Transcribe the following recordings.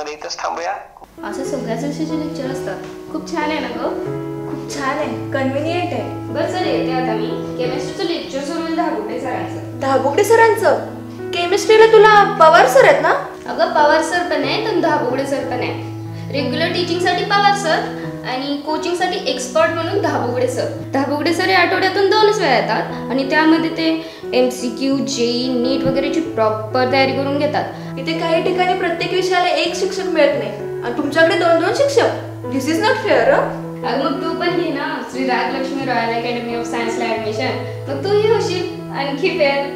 मध्ये इथंच थांबूया. असं सगळ्याच विषयाचे लेक्चर असतात. खूप छान आहे ना ग. खूप छान आहे, कन्व्हिनियंट आहे. बरं चल येते आता मी. केमिस्ट्रीचं लेक्चर सुरू आहे धाबुगडे सरांचं. धाबुगडे सरांचं? केमिस्ट्रीला तुला पवार सर आहेत ना? अगं पवार सर पण आहे आणि धाबुगडे सर पण आहे. रेग्युलर टीचिंगसाठी पवार सर आणि कोचिंगसाठी एक्सपर्ट म्हणून धाबुगडे सर. धाबुगडे सर या आठवड्यातून 2च वेळा येतात आणि त्यामध्ये ते MCQ, JEE, नीट वगैरेची प्रॉपर तयारी करून घेतात. इथे काही ठिकाणी प्रत्येक विषयाला एक शिक्षक मिळत नाही आणि तुमच्याकडे 2-2 शिक्षक. This is not fair. अगं मग तू पण घे ना Shri Rajalakshmi royal academy of सायन्सला ऍडमिशन. मग तूही होशील आणखी फेअर.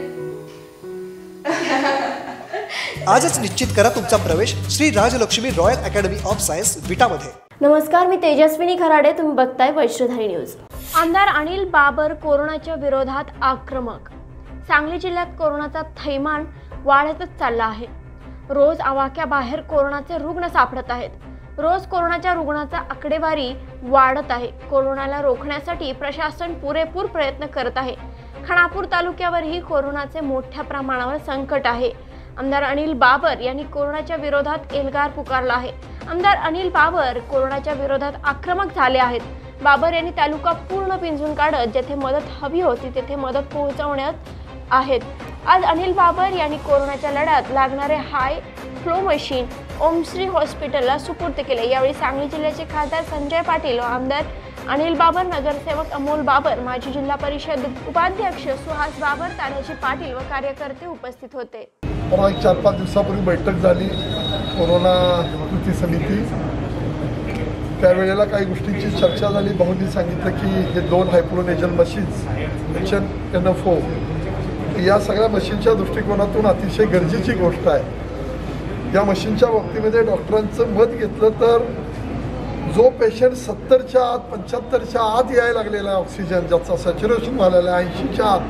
आजच निश्चित करा तुमचा प्रवेश Shri Rajalakshmi royal academy of science विटामध्ये. नमस्कार, मी तेजस्विनी खराडे. तुम्ही बघताय वैश्रधारी न्यूज. आमदार अनिल बाबर कोरोनाच्या विरोधात आक्रमक. सांगली जिल्ह्यात कोरोनाचा थैमान वाढतच चालला आहे. रोज आवाक्याबाहेर कोरोनाचे रुग्ण सापडत आहेत. रोज कोरोनाच्या रुग्णांचा आकडेवारी वाढत आहे. कोरोनाला रोखण्यासाठी प्रशासन पुरेपूर प्रयत्न करत आहे. खानापूर तालुक्यावरही कोरोनाचे मोठ्या प्रमाणावर संकट आहे. आमदार अनिल बाबर यांनी कोरोनाच्या विरोधात एल्गार पुकारला आहे. आमदार अनिल बाबर कोरोनाच्या विरोधात आक्रमक झाले आहेत. बाबर यांनी तालुका पूर्ण पिंजून काढत जेथे मदत हवी होती तेथे मदत पोहोचवण्यात आहेत. आज अनिल बाबर यांनी कोरोनाच्या लढ्यात लागणारे हाय फ्लो मशीन ओमश्री हॉस्पिटलला सुपूर्द केले. यावेळी सांगली जिल्ह्याचे खासदार संजय पाटील व आमदार अनिल बाबर, नगरसेवक अमोल बाबर, माजी जिल्हा परिषद उपाध्यक्ष सुहास बाबर, तानाजी पाटील व कार्यकर्ते उपस्थित होते. 4-5 दिवसापूर्वी बैठक झाली कोरोना कृती समिती. त्यावेळेला काही गोष्टींची चर्चा झाली. भाऊंनी सांगितलं की हे 2 हायफ्लोनेजल मशीन्स NFO या सगळ्या मशीनच्या दृष्टिकोनातून अतिशय गरजेची गोष्ट आहे. या मशीनच्या बाबतीमध्ये डॉक्टरांचं मत घेतलं तर जो पेशंट 70च्या आत 75च्या आत यायला लागलेला आहे ऑक्सिजन ज्याचा सॅच्युरेशन झालेला आहे 80च्या आत,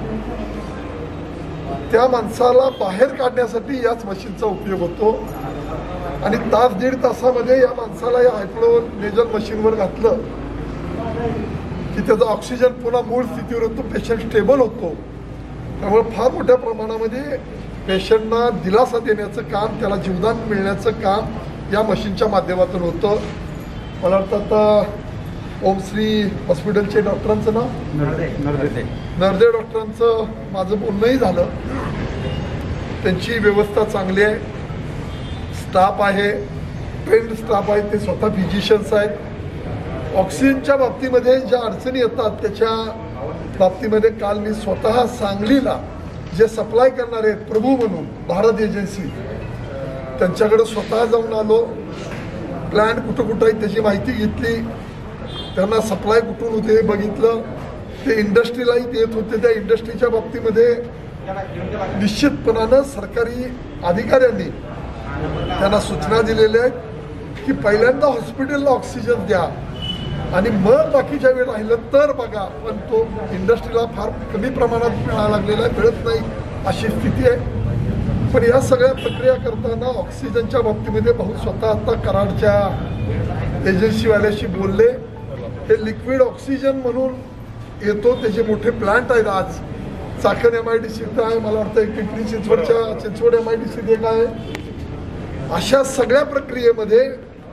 त्या माणसाला बाहेर काढण्यासाठी याच मशीनचा उपयोग होतो. आणि तास-दीड तासामध्ये या माणसाला या हायफ्लोनेजल मशीनवर घातलं की त्याचा ऑक्सिजन पुन्हा मूळ स्थितीवर होतो, पेशंट स्टेबल होतो. त्यामुळे फार मोठ्या प्रमाणामध्ये पेशंटना दिलासा देण्याचं काम, त्याला जीवदान मिळण्याचं काम या मशीनच्या माध्यमातून होतं. मला वाटतं आता ओमश्री हॉस्पिटलचे डॉक्टरांचं नाव नरदे डॉक्टरांचं माझं बोलणंही झालं. त्यांची व्यवस्था चांगली आहे, स्टाफ आहे, ट्रेंड स्टाफ आहे, ते स्वतः फिजिशियन्स आहेत. ऑक्सिजनच्या बाबतीमध्ये ज्या अडचणी येतात त्याच्या बाबतीमध्ये काल मी स्वतः सांगलीला जे सप्लाय करणारे आहेत प्रभू म्हणून भारत एजन्सी त्यांच्याकडे स्वतः जाऊन आलो. प्लॅन्ट कुठं कुठं आहे त्याची माहिती घेतली, त्यांना सप्लाय कुठून होते बघितलं. ते इंडस्ट्रीलाही देत होते. त्या इंडस्ट्रीच्या बाबतीमध्ये निश्चितपणानं सरकारी अधिकाऱ्यांनी त्यांना सूचना दिलेल्या आहेत की पहिल्यांदा हॉस्पिटलला ऑक्सिजन द्या आणि मग बाकीच्या वेळ राहिलं तर बघा. पण तो इंडस्ट्रीला फार कमी प्रमाणात मिळायला लागलेला आहे, मिळत नाही अशी स्थिती आहे. पण या सगळ्या प्रक्रिया करताना ऑक्सिजनच्या बाबतीमध्ये भाऊ स्वतः आता कराडच्या एजन्सीवाल्याशी बोलले. हे लिक्विड ऑक्सिजन म्हणून येतो, त्याचे मोठे प्लांट आहेत. आज चाकण MIDC आहे, मला वाटतं एक पिंपरी चिंचवड MIDC एक आहे. अशा सगळ्या प्रक्रियेमध्ये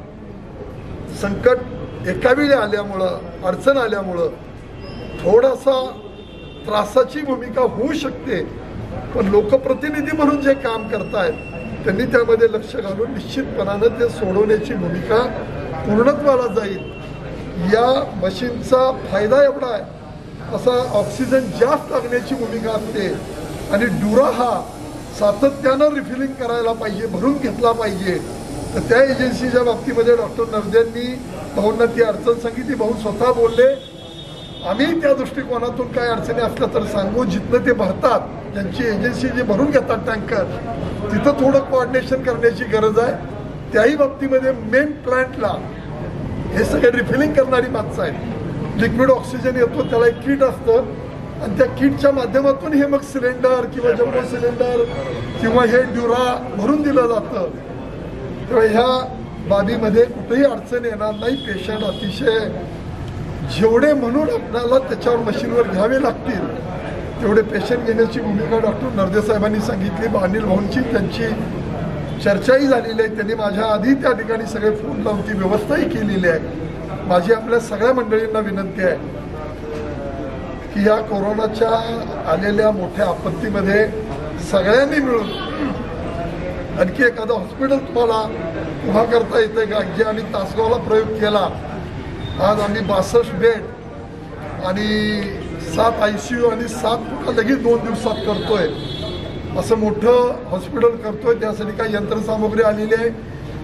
संकट एकावेळी आल्यामुळं, अडचण आल्यामुळं थोडासा त्रासाची भूमिका होऊ शकते. पण लोकप्रतिनिधी म्हणून जे काम करतायत त्यांनी त्यामध्ये लक्ष घालून निश्चितपणानं ते सोडवण्याची भूमिका पूर्णत्वाला जाईल. या मशीनचा फायदा एवढा आहे, असा ऑक्सिजन जास्त लागण्याची भूमिका असते आणि डुरा हा सातत्यानं रिफिलिंग करायला पाहिजे, भरून घेतला पाहिजे. तर त्या एजन्सीच्या बाबतीमध्ये डॉक्टर नरदेंनी भाऊंना ती अडचण सांगितली. भाऊ स्वतः बोलले आम्ही त्या दृष्टिकोनातून काय अडचणी असल्या तर सांगू. जिथनं ते भरतात, ज्यांची एजन्सी जे भरून घेतात टँकर, तिथं थोडं कोऑर्डिनेशन करण्याची गरज आहे. त्याही बाबतीमध्ये मेन प्लांटला हे सगळे रिफिलिंग करणारी माणसं आहेत. लिक्विड ऑक्सिजन येतो, त्याला एक किट असतं आणि त्या किटच्या माध्यमातून हे मग सिलेंडर किंवा जम्बो सिलेंडर किंवा हे ड्युरा भरून दिलं जातं. तेव्हा ह्या बाबीमध्ये कुठेही अडचण येणार नाही. पेशंट अतिशय जेवढे म्हणून आपल्याला त्याच्यावर मशीनवर घ्यावे लागतील तेवढे पेशंट घेण्याची भूमिका डॉक्टर नरदे साहेबांनी सांगितली. अनिल भाऊंची त्यांची चर्चाही झालेली आहे. त्यांनी माझ्या आधी त्या ठिकाणी सगळे फोन लावून ती व्यवस्थाही केलेली आहे. माझी आपल्या सगळ्या मंडळींना विनंती आहे की या कोरोनाच्या आलेल्या मोठ्या आपत्तीमध्ये सगळ्यांनी मिळून आणखी एखादं हॉस्पिटल तुम्हाला उभा करता येते का? जे आम्ही तासगावला प्रयोग केला. आज आम्ही 62 बेड आणि 7 ICU आणि 7 लगेच 2 दिवसात करतोय. असं मोठं हॉस्पिटल करतोय. त्यासाठी काही यंत्रसामुग्री आलेली आहे.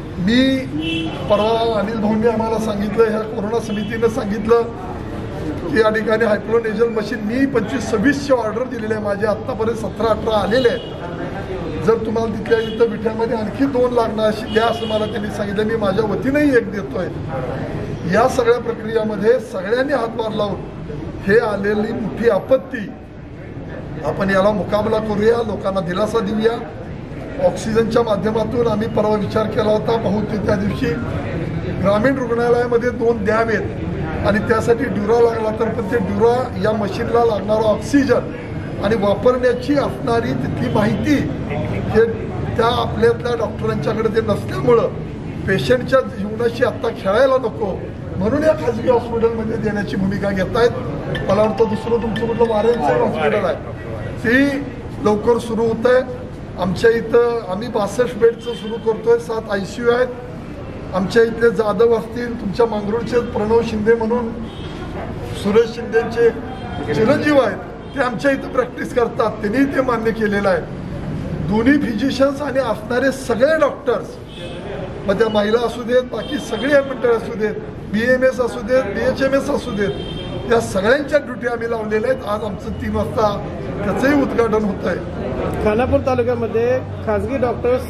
मी परवा अनिल भाऊंनी आम्हाला सांगितलं, ह्या कोरोना समितीनं सांगितलं की या ठिकाणी हायप्रोनेझल मशीन मी 25-26ची ऑर्डर दिलेली आहे. माझे आत्तापर्यंत 17-18 आलेले आहेत. जर तुम्हाला तिथल्या इथं विठ्यामध्ये आणखी 2 लागणार अशी द्या असं मला त्यांनी सांगितलं. मी माझ्या वतीनंही 1 देतोय. या सगळ्या प्रक्रियामध्ये सगळ्यांनी हातभार लावून हे आलेली मोठी आपत्ती आपण याला मुकाबला करूया, लोकांना दिलासा देऊया. ऑक्सिजनच्या माध्यमातून आम्ही परवा विचार केला होता, बहुतेक त्या दिवशी ग्रामीण रुग्णालयामध्ये 2 द्यावेत आणि त्यासाठी ड्युरा लागला तर पण ते ड्युरा या मशीनला लागणारा ऑक्सिजन आणि वापरण्याची असणारी तिथली माहिती हे त्या आपल्यातल्या डॉक्टरांच्याकडे ते नसल्यामुळं पेशंटच्या जीवनाशी आत्ता खेळायला नको म्हणून या खाजगी हॉस्पिटलमध्ये देण्याची भूमिका घेत आहेत. मला वाटतं दुसरं तुमचं कुठलं वारेंचं हॉस्पिटल आहे ती लवकर सुरू होत आहे. आमच्या इथं आम्ही 62 बेडचं सुरू करतोय. 7 ICU आहेत. आमच्या इथले जाधव असतील, तुमच्या मांगरूळचे प्रणव शिंदे म्हणून सुरेश शिंदेचे चिरंजीव आहेत, ते आमच्या इथं प्रॅक्टिस करतात. त्यांनी ते मान्य केलेलं आहे. दोन्ही फिजिशियन्स आणि असणारे सगळे डॉक्टर्स, मग त्या महिला असू देत, बाकी सगळे मंडळ असू देत, BMS असू देत, BHMS असू देत, त्या सगळ्यांच्या ड्युटी आम्ही लावलेल्या आहेत. आज आमचं 3 वाजता त्याचंही उद्घाटन होत आहे. खानापूर तालुक्यामध्ये खाजगी डॉक्टर्स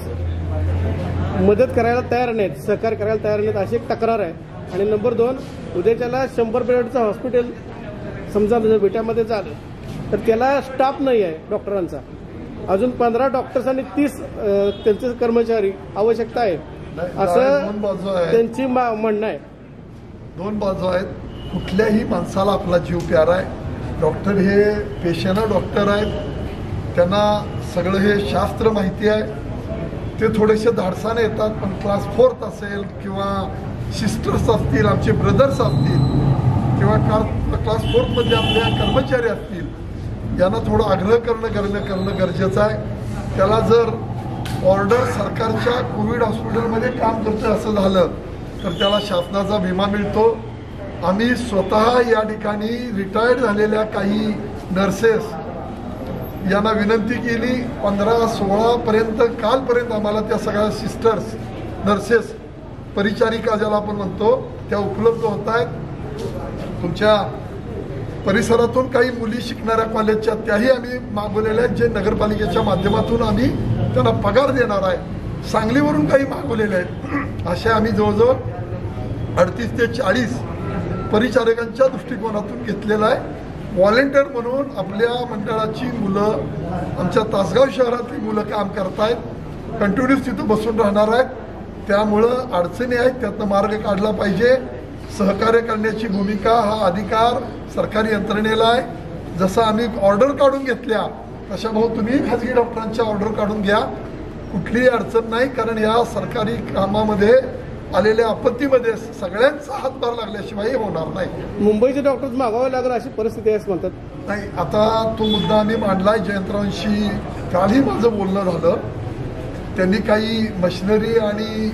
मदत करायला तयार नाहीत, सहकार्य करायला तयार नाहीत अशी एक तक्रार आहे. आणि नंबर 2, उद्याच्याला 100 बेडचं हॉस्पिटल समजा जर विट्यामध्ये झालं तर त्याला स्टाफ नाही आहे डॉक्टरांचा. अजून 15 डॉक्टर्स आणि 30 त्यांचे कर्मचारी आवश्यकता आहे असं त्यांची म्हणणं आहे. 2 बाजू आहेत. कुठल्याही माणसाला आपला जीव प्यारा आहे. डॉक्टर हे पेशेना डॉक्टर आहेत, त्यांना सगळं हे शास्त्र माहिती आहे. ते थोडेसे धाडसाने येतात, पण क्लास 4 असेल किंवा सिस्टर्स असतील, आमचे ब्रदर्स असतील किंवा क्लास 4मध्ये आपल्या कर्मचारी असतील, यांना थोडं आग्रह करणं गरजेचं आहे. त्याला जर ऑर्डर सरकारच्या कोविड हॉस्पिटलमध्ये काम करतोय असं झालं तर त्याला शासनाचा विमा मिळतो. आम्ही स्वतः या ठिकाणी रिटायर्ड झालेल्या काही नर्सेस यांना विनंती केली. 15-16 पर्यंत कालपर्यंत आम्हाला त्या सगळ्या सिस्टर्स, नर्सेस, परिचारिका ज्याला आपण म्हणतो त्या उपलब्ध होत आहेत. तुमच्या परिसरातून काही मुली शिकणाऱ्या कॉलेजच्या त्याही आम्ही मागवलेल्या आहेत, जे नगरपालिकेच्या माध्यमातून आम्ही त्यांना पगार देणार आहे. सांगलीवरून काही मागवलेले आहेत. अशा आम्ही जवळजवळ 38 ते 40 परिचारिकांच्या दृष्टिकोनातून घेतलेला आहे. व्हॉलेंटियर म्हणून आपल्या मंडळाची मुलं, आमच्या तासगाव शहरातली मुलं काम करतायत, कंटिन्यूस तिथं बसून राहणार आहेत. त्यामुळं अडचणी आहेत, त्यातनं मार्ग काढला पाहिजे. सहकार्य करण्याची भूमिका हा अधिकार सरकारी यंत्रणेला आहे. जसं आम्ही ऑर्डर काढून घेतल्या तशा भाऊ तुम्ही खाजगी डॉक्टरांच्या ऑर्डर काढून घ्या. कुठलीही अडचण नाही, कारण या सरकारी कामामध्ये आलेल्या आपत्तीमध्ये सगळ्यांचा हातभार लागल्याशिवाय होणार नाही. मुंबईचे डॉक्टर्स मागावे लागणार अशी परिस्थिती आहे म्हणतात. नाही, आता तो मुद्दा आम्ही मांडलाय जयंतरावांशी. कालही माझं बोलणं झालं. त्यांनी काही मशिनरी आणि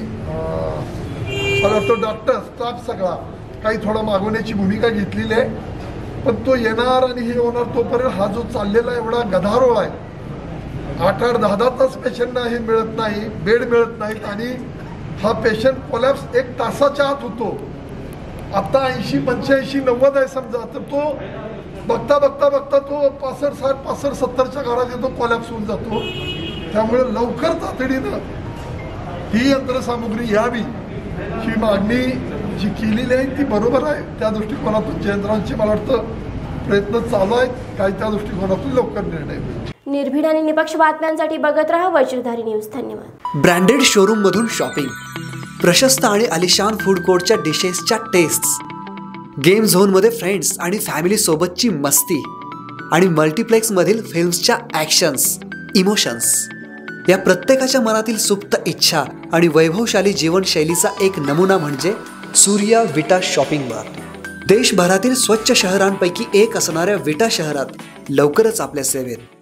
मला वाटतं डॉक्टर स्टाफ सगळा काही थोडा मागवण्याची भूमिका घेतलेली आहे. पण तो येणार आणि हे होणार तोपर्यंत हा जो चाललेला एवढा गदारोळ आहे, 8-8, 10-10 तास पेशंटना हे मिळत नाही, बेड मिळत नाहीत आणि हा पेशंट कोलॅप्स 1 तासाच्या आत होतो. आता 80, 85, 90 आहे समजा, तर तो बघता तो 65, 60, 70च्या घरात येतो, कोलॅप्स होऊन जातो. त्यामुळे लवकर तातडीनं ही यंत्रसामुग्री यावी ही मागणी जी केलेली आहे ती बरोबर आहे. त्या दृष्टिकोनातून जयंतरावांचे मला वाटतं प्रयत्न चालू आहेत. काही त्या दृष्टिकोनातून लवकर निर्णय. निर्भीड आणि निपक्ष बातम्यांसाठी बघत रहा वज्रधारी न्यूज. धन्यवाद. ब्रँडेड शोरूम मधून शॉपिंग, प्रशस्त आणि आलिशान फूड कोर्टच्या डिशेसच्या टेस्ट्स, गेम झोन मध्ये फ्रेंड्स आणि फॅमिली सोबतची मस्ती आणि मल्टिप्लेक्स मधील फिल्म्सच्या ॲक्शन्स, इमोशन्स. या प्रत्येकाच्या मनातील सुप्त इच्छा आणि वैभवशाली जीवनशैलीचा एक नमुना म्हणजे सूर्या विटा शॉपिंग मार्ट. देशभरातील स्वच्छ शहरांपैकी एक असणाऱ्या विटा शहरात लवकरच आपल्या सेवेत.